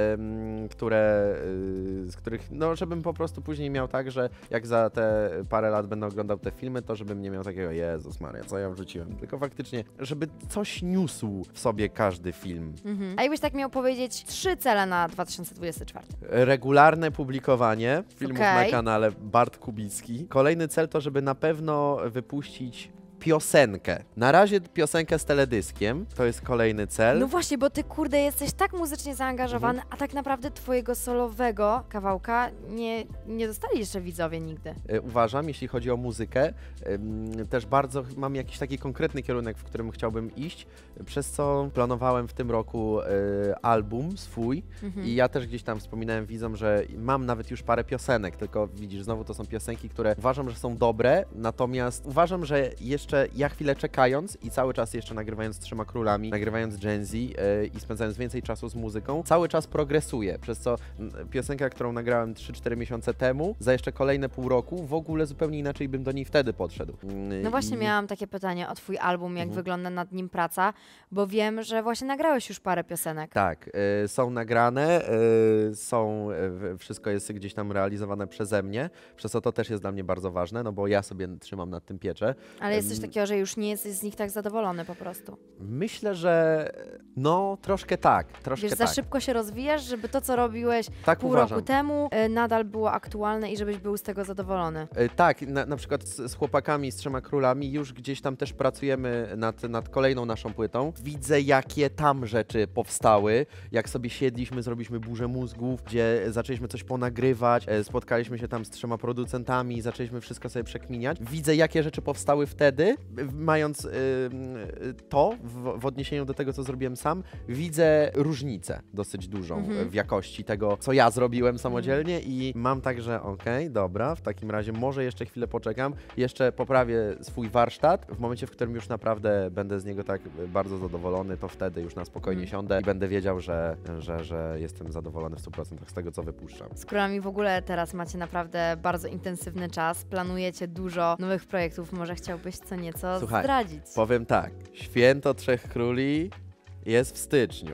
z których, no, żebym po prostu później miał tak, że jak za te parę lat będę oglądał te filmy, to żebym nie miał takiego, Jezus Maria, co ja wrzuciłem, tylko faktycznie, żeby coś niósł w sobie każdy film. A jakbyś tak miał powiedzieć 3 cele na 2024? Regularne publikowanie filmów na Okej. kanale Bart Kubicki. Kolejny cel to, żeby na pewno wypuścić piosenkę. Na razie piosenkę z teledyskiem, to jest kolejny cel. No właśnie, bo ty kurde jesteś tak muzycznie zaangażowany, a tak naprawdę twojego solowego kawałka nie dostali jeszcze widzowie nigdy. Uważam, jeśli chodzi o muzykę, też bardzo mam jakiś taki konkretny kierunek, w którym chciałbym iść, przez co planowałem w tym roku album swój i ja też gdzieś tam wspominałem widzom, że mam nawet już parę piosenek, tylko widzisz, znowu to są piosenki, które uważam, że są dobre, natomiast uważam, że jeszcze jeszcze ja chwilę czekając i cały czas jeszcze nagrywając z Trzema Królami, nagrywając Gen Z i spędzając więcej czasu z muzyką, cały czas progresuję, przez co piosenka, którą nagrałem 3-4 miesiące temu, za jeszcze kolejne pół roku, w ogóle zupełnie inaczej bym do niej wtedy podszedł. No właśnie miałam takie pytanie o twój album, jak wygląda nad nim praca, bo wiem, że właśnie nagrałeś już parę piosenek. Tak, są nagrane, wszystko jest gdzieś tam realizowane przeze mnie, przez co to też jest dla mnie bardzo ważne, no bo ja sobie trzymam nad tym pieczę. Ale jest coś takiego, że już nie jesteś z nich tak zadowolony po prostu. Myślę, że no troszkę tak, Wiesz, za szybko się rozwijasz, żeby to, co robiłeś pół uważam. roku temu, nadal było aktualne i żebyś był z tego zadowolony. Tak, na przykład z chłopakami, z Trzema Królami już gdzieś tam też pracujemy nad kolejną naszą płytą. Widzę, jakie tam rzeczy powstały, jak sobie siedliśmy, zrobiliśmy burzę mózgów, gdzie zaczęliśmy coś ponagrywać, spotkaliśmy się tam z 3 producentami, zaczęliśmy wszystko sobie przekminiać. Widzę, jakie rzeczy powstały wtedy, mając to w odniesieniu do tego, co zrobiłem sam, widzę różnicę dosyć dużą w jakości tego, co ja zrobiłem samodzielnie i mam także, okej, dobra, w takim razie może jeszcze chwilę poczekam, jeszcze poprawię swój warsztat. W momencie, w którym już naprawdę będę z niego tak bardzo zadowolony, to wtedy już na spokojnie siądę i będę wiedział, że jestem zadowolony w 100% z tego, co wypuszczam. Z Królami w ogóle teraz macie naprawdę bardzo intensywny czas, planujecie dużo nowych projektów, może chciałbyś co nieco zdradzić. Powiem tak, Święto Trzech Króli jest w styczniu.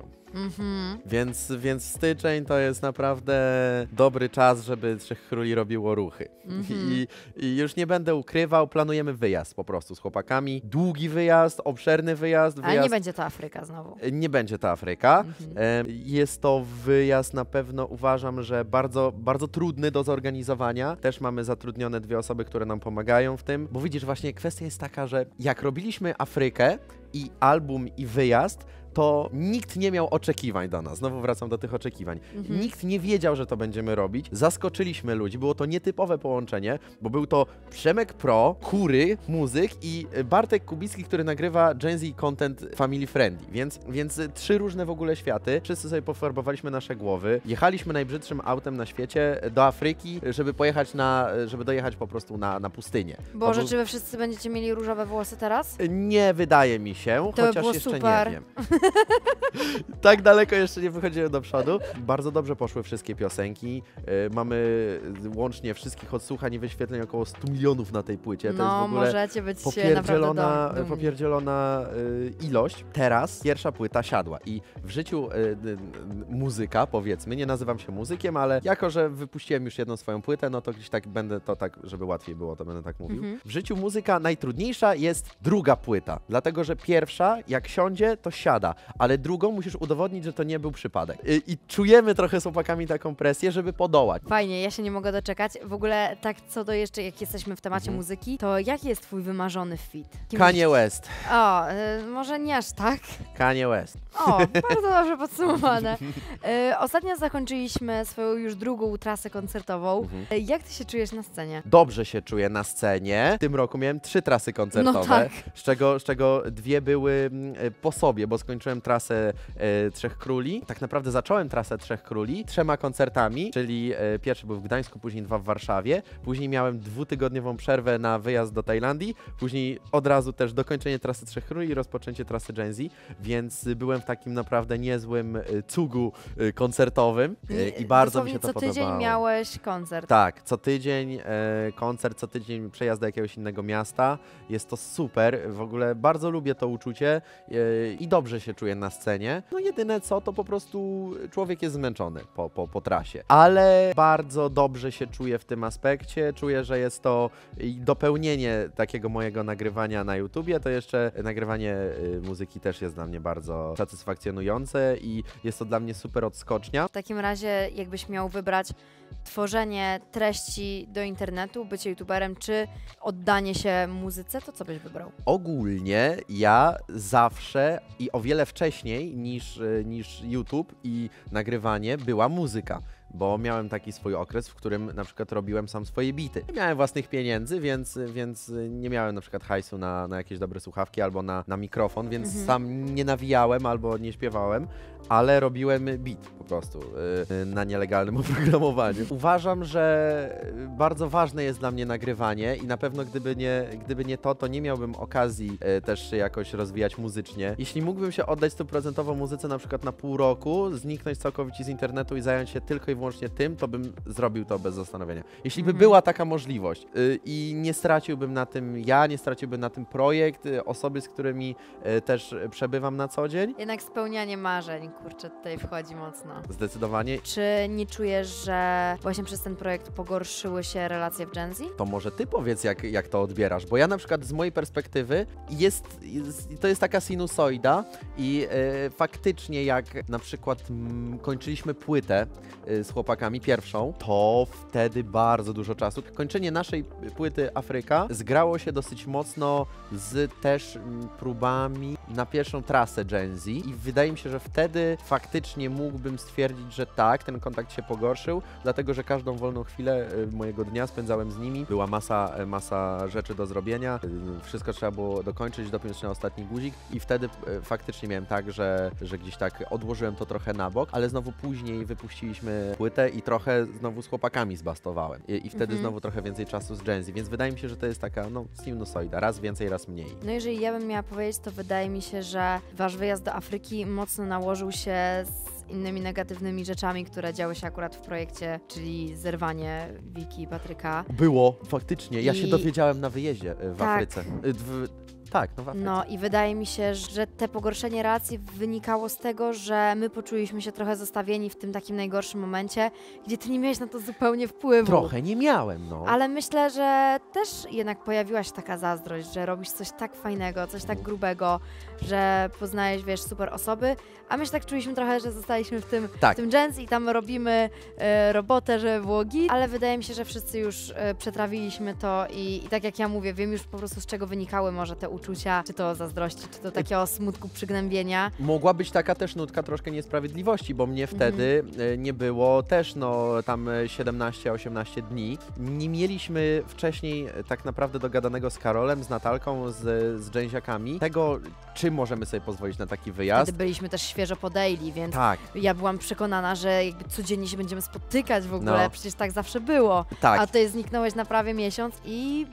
Więc styczeń to jest naprawdę dobry czas, żeby Trzech Króli robiło ruchy. I już nie będę ukrywał, planujemy wyjazd po prostu z chłopakami. Długi wyjazd, obszerny wyjazd. Ale nie będzie to Afryka znowu. Nie będzie to Afryka. Jest to wyjazd na pewno, uważam, że bardzo, bardzo trudny do zorganizowania. Też mamy zatrudnione 2 osoby, które nam pomagają w tym. Bo widzisz, właśnie kwestia jest taka, że jak robiliśmy Afrykę i album i wyjazd, to nikt nie miał oczekiwań do nas. Znowu wracam do tych oczekiwań. Nikt nie wiedział, że to będziemy robić. Zaskoczyliśmy ludzi. Było to nietypowe połączenie, bo był to Przemek Pro, Kury, muzyk i Bartek Kubicki, który nagrywa Gen Z content family friendly. Więc 3 różne w ogóle światy. Wszyscy sobie pofarbowaliśmy nasze głowy. Jechaliśmy najbrzydszym autem na świecie do Afryki, żeby dojechać po prostu na pustynię. Boże, czy wy wszyscy będziecie mieli różowe włosy teraz? Nie wydaje mi się, to chociaż było jeszcze super. nie wiem. Tak daleko jeszcze nie wychodziłem do przodu. Bardzo dobrze poszły wszystkie piosenki. Mamy łącznie wszystkich odsłuchań i wyświetleń około 100 milionów na tej płycie. To jest w ogóle możecie być naprawdę dumni. popierdzielona ilość. Teraz pierwsza płyta siadła i w życiu muzyka, powiedzmy, nie nazywam się muzykiem, ale jako, że wypuściłem już jedną swoją płytę, no to gdzieś tak będę to tak, żeby łatwiej było, to będę tak mówił. W życiu muzyka najtrudniejsza jest druga płyta, dlatego, że pierwsza, jak siądzie, to siada, ale drugą musisz udowodnić, że to nie był przypadek. I czujemy trochę z chłopakami taką presję, żeby podołać. Fajnie, ja się nie mogę doczekać. W ogóle tak co do jeszcze, jak jesteśmy w temacie muzyki, to jaki jest twój wymarzony feat? Kanye West. O, może nie aż tak. Kanye West. O, bardzo dobrze podsumowane. Ostatnio zakończyliśmy swoją już drugą trasę koncertową. Jak ty się czujesz na scenie? Dobrze się czuję na scenie. W tym roku miałem 3 trasy koncertowe, no tak. z czego 2 były po sobie, bo skończyłem trasę Trzech Króli. Tak naprawdę zacząłem trasę Trzech Króli 3 koncertami, czyli pierwszy był w Gdańsku, później 2 w Warszawie. Później miałem 2-tygodniową przerwę na wyjazd do Tajlandii. Później od razu też dokończenie trasy Trzech Króli i rozpoczęcie trasy Gen Z, więc byłem w takim naprawdę niezłym cugu koncertowym i bardzo mi się to podobało. Co tydzień miałeś koncert. Tak, co tydzień koncert, co tydzień przejazd do jakiegoś innego miasta. Jest to super, w ogóle bardzo lubię to uczucie i dobrze się czuję na scenie. No jedyne co, to po prostu człowiek jest zmęczony po trasie. Ale bardzo dobrze się czuję w tym aspekcie. Czuję, że jest to dopełnienie takiego mojego nagrywania na YouTubie. To jeszcze nagrywanie muzyki też jest dla mnie bardzo satysfakcjonujące i jest to dla mnie super odskocznia. W takim razie, jakbyś miał wybrać tworzenie treści do internetu, bycie youtuberem, czy oddanie się muzyce, to co byś wybrał? Ogólnie ja zawsze i o wiele wcześniej niż YouTube i nagrywanie była muzyka. bo miałem taki swój okres, w którym na przykład robiłem sam swoje bity. Nie miałem własnych pieniędzy, więc nie miałem na przykład hajsu na jakieś dobre słuchawki albo na mikrofon, więc sam nie nawijałem albo nie śpiewałem, ale robiłem beat po prostu na nielegalnym oprogramowaniu. Uważam, że bardzo ważne jest dla mnie nagrywanie i na pewno gdyby nie to nie miałbym okazji też się jakoś rozwijać muzycznie. Jeśli mógłbym się oddać 100% muzyce na przykład na pół roku, zniknąć całkowicie z internetu i zająć się tylko i wyłącznie tym, to bym zrobił to bez zastanowienia. Jeśli by była taka możliwość i nie straciłbym na tym nie straciłbym na tym projekt, osoby, z którymi też przebywam na co dzień. Jednak spełnianie marzeń, kurczę, tutaj wchodzi mocno. Zdecydowanie. Czy nie czujesz, że właśnie przez ten projekt pogorszyły się relacje w Gen Z? To może ty powiedz, jak to odbierasz, bo ja na przykład z mojej perspektywy to jest taka sinusoida i faktycznie jak na przykład kończyliśmy płytę z chłopakami pierwszą, to wtedy bardzo dużo czasu. Kończenie naszej płyty Afryka zgrało się dosyć mocno z też próbami na pierwszą trasę Gen Z i wydaje mi się, że wtedy faktycznie mógłbym stwierdzić, że tak, ten kontakt się pogorszył, dlatego że każdą wolną chwilę mojego dnia spędzałem z nimi. Była masa rzeczy do zrobienia, wszystko trzeba było dokończyć, dopiąć na ostatni guzik i wtedy faktycznie miałem tak, że gdzieś tak odłożyłem to trochę na bok, ale znowu później wypuściliśmy płytę i trochę znowu z chłopakami zbastowałem i wtedy znowu trochę więcej czasu z Gen Z, więc wydaje mi się, że to jest taka sinusoida, raz więcej, raz mniej. No jeżeli ja bym miała powiedzieć, to wydaje mi się, że wasz wyjazd do Afryki mocno nałożył się z innymi negatywnymi rzeczami, które działy się akurat w projekcie, czyli zerwanie Wiki i Patryka. Było, faktycznie. Ja się dowiedziałem na wyjeździe w Afryce. Tak, no w Afryce. No i wydaje mi się, że te pogorszenie relacji wynikało z tego, że my poczuliśmy się trochę zostawieni w tym takim najgorszym momencie, gdzie ty nie miałeś na to zupełnie wpływu. Trochę nie miałem, no. Ale myślę, że też jednak pojawiła się taka zazdrość, że robisz coś tak fajnego, coś tak grubego, że poznajesz, wiesz, super osoby, a my się tak czuliśmy trochę, że zostaliśmy w tym Gen Z i tam robimy robotę, żeby było git, ale wydaje mi się, że wszyscy już przetrawiliśmy to i tak jak ja mówię, wiem już po prostu z czego wynikały może te uczucia, czy to zazdrości, czy to takiego smutku, przygnębienia. Mogła być taka też nutka troszkę niesprawiedliwości, bo mnie wtedy nie było też tam 17-18 dni. Nie mieliśmy wcześniej tak naprawdę dogadanego z Karolem, z Natalką, z Genziakami tego, czy możemy sobie pozwolić na taki wyjazd. Wtedy byliśmy też świeżo podejli, więc ja byłam przekonana, że jakby codziennie się będziemy spotykać w ogóle, przecież tak zawsze było. Tak. A tutaj zniknąłeś na prawie miesiąc i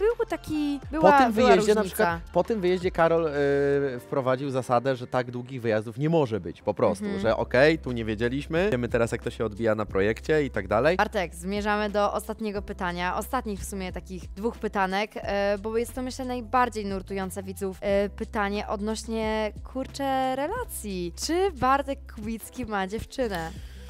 była różnica. Na przykład po tym wyjeździe Karol wprowadził zasadę, że tak długich wyjazdów nie może być po prostu, że okej, tu nie wiedzieliśmy, wiemy teraz jak to się odbija na projekcie i tak dalej. Bartek, zmierzamy do ostatniego pytania, ostatnich w sumie takich 2 pytanek, bo jest to myślę najbardziej nurtujące widzów pytanie odnośnie kurczę relacji. Czy Bartek Kubicki ma dziewczynę?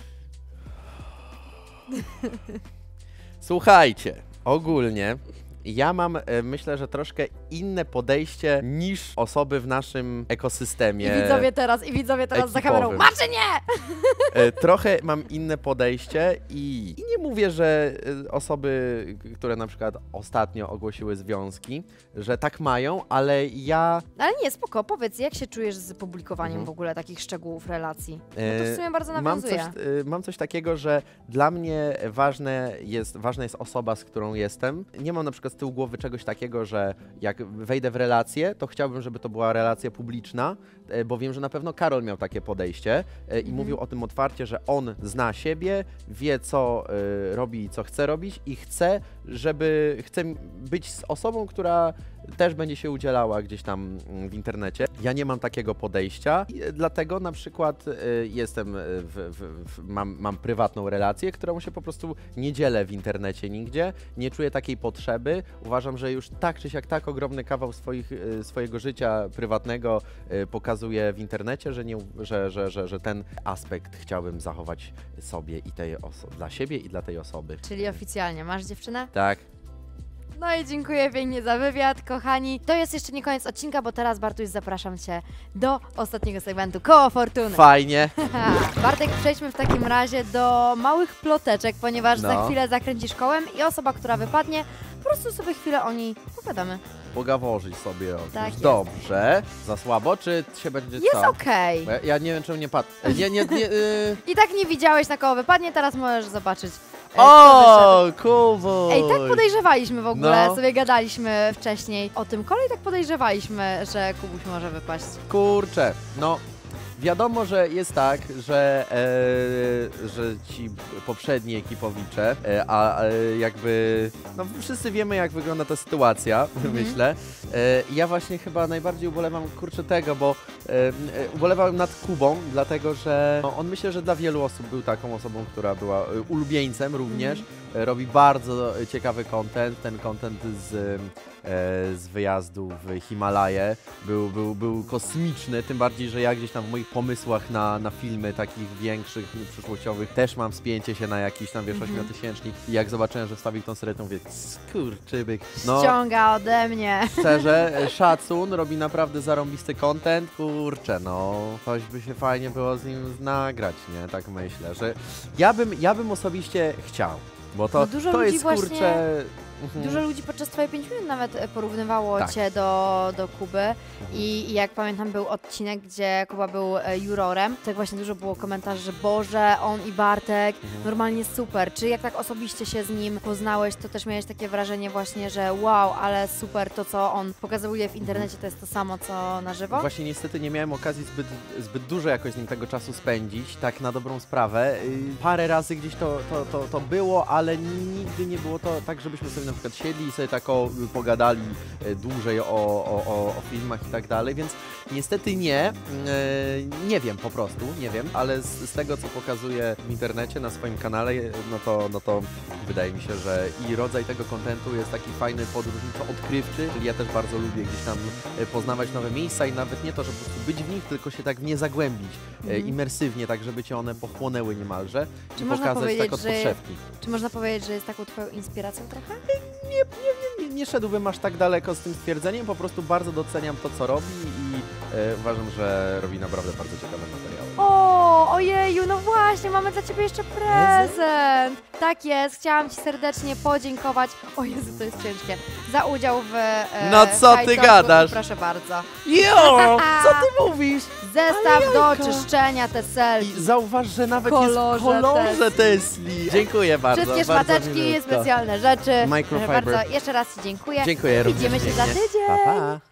Słuchajcie, ogólnie ja mam, myślę, że troszkę inne podejście niż osoby w naszym ekosystemie. I widzowie teraz za kamerą, macie nie! Trochę mam inne podejście i nie mówię, że osoby, które na przykład ostatnio ogłosiły związki, że tak mają, ale ja... Ale nie, spoko, powiedz, jak się czujesz z publikowaniem w ogóle takich szczegółów relacji? No to w sumie bardzo nawiązuje. Mam coś takiego, że dla mnie ważna jest osoba, z którą jestem. Nie mam na przykład z tyłu głowy czegoś takiego, że jak wejdę w relację, to chciałbym, żeby to była relacja publiczna, bo wiem, że na pewno Karol miał takie podejście i mówił o tym otwarcie, że on zna siebie, wie co robi i co chce robić i chce być z osobą, która też będzie się udzielała gdzieś tam w internecie. Ja nie mam takiego podejścia, dlatego na przykład mam prywatną relację, którą się po prostu nie dzielę w internecie nigdzie, nie czuję takiej potrzeby. Uważam, że już tak czy siak tak ogromny kawał swojego życia prywatnego pokazuję w internecie, że ten aspekt chciałbym zachować sobie i dla siebie i dla tej osoby. Czyli oficjalnie masz dziewczynę? Tak. No i dziękuję pięknie za wywiad, kochani. To jest jeszcze nie koniec odcinka, bo teraz, Bartuś, zapraszam Cię do ostatniego segmentu Koło Fortuny. Fajnie. Bartek, przejdźmy w takim razie do małych ploteczek, ponieważ za chwilę zakręcisz kołem i osoba, która wypadnie, po prostu sobie chwilę o niej pogadamy. pogaworzyć sobie. Tak Już jest. dobrze. Za słabo, czy się będzie Jest co? okej. Bo ja nie wiem, czemu nie patrzę. Nie, I tak nie widziałeś, na kogo wypadnie, teraz możesz zobaczyć. Kto O, wyszedł. cool. Ej, tak podejrzewaliśmy w ogóle, No. sobie gadaliśmy wcześniej o tym kole i tak podejrzewaliśmy, że Kubuś może wypaść. Kurczę, no wiadomo, że jest tak, że ci poprzedni ekipowicze, jakby, no wszyscy wiemy, jak wygląda ta sytuacja, myślę. Ja właśnie chyba najbardziej ubolewam, kurczę, tego, bo ubolewałem nad Kubą, dlatego że no, on myślę, że dla wielu osób był taką osobą, która była ulubieńcem również. Robi bardzo ciekawy content, ten content z wyjazdu w Himalaje był kosmiczny, tym bardziej, że ja gdzieś tam w moich pomysłach na filmy takich większych, przyszłościowych też mam spięcie się na jakiś tam, wiesz, 8-tysięcznik i jak zobaczyłem, że wstawił tą serię, to mówię, skurczybyk. No, Ściąga ode mnie. szczerze, szacun, robi naprawdę zarąbisty content, kurczę, no, coś by się fajnie było z nim nagrać, nie, tak myślę, że ja bym osobiście chciał. Bo to, No dużo to ludzi jest, właśnie- kurczę... Dużo ludzi podczas Twoje 5 minut nawet porównywało Tak. Cię do Kuby i jak pamiętam był odcinek, gdzie Kuba był jurorem, tak właśnie dużo było komentarzy, że Boże, on i Bartek, normalnie super. Czy jak tak osobiście się z nim poznałeś, to też miałeś takie wrażenie właśnie, że wow, ale super, to co on pokazuje w internecie to jest to samo co na żywo? Właśnie niestety nie miałem okazji zbyt dużo jakoś z nim tego czasu spędzić, tak na dobrą sprawę. Parę razy gdzieś to było, ale nigdy nie było to tak, żebyśmy sobie na przykład siedli i sobie tak pogadali dłużej o filmach i tak dalej, więc niestety nie wiem po prostu, nie wiem, ale z tego, co pokazuje w internecie na swoim kanale, no to wydaje mi się, że i rodzaj tego kontentu jest taki fajny, podróżniczo odkrywczy, czyli ja też bardzo lubię gdzieś tam poznawać nowe miejsca i nawet nie to, żeby po prostu być w nich, tylko się tak w nie zagłębić imersywnie, tak, żeby cię one pochłonęły niemalże Czy i można pokazać tak powiedzieć, od że- podszewki. Czy można powiedzieć, że jest taką Twoją inspiracją trochę? Nie szedłbym aż tak daleko z tym stwierdzeniem, po prostu bardzo doceniam to, co robi i uważam, że robi naprawdę bardzo ciekawe materiały. Ojeju, no właśnie, mamy dla Ciebie jeszcze prezent. Tak jest, chciałam Ci serdecznie podziękować. O Jezu, to jest ciężkie. Za udział w No co ty High Talku. gadasz? Proszę bardzo. Jo, co ty mówisz? Zestaw do jajka. czyszczenia te I selfie. zauważ, że nawet Kolorze jest w kolorze Tesli. Dziękuję bardzo. Wszystkie bardzo szmateczki, milutko. specjalne rzeczy. Microfiber. Bardzo, jeszcze raz Ci dziękuję. Dziękuję również Widzimy się za pięknie. tydzień. Pa, pa.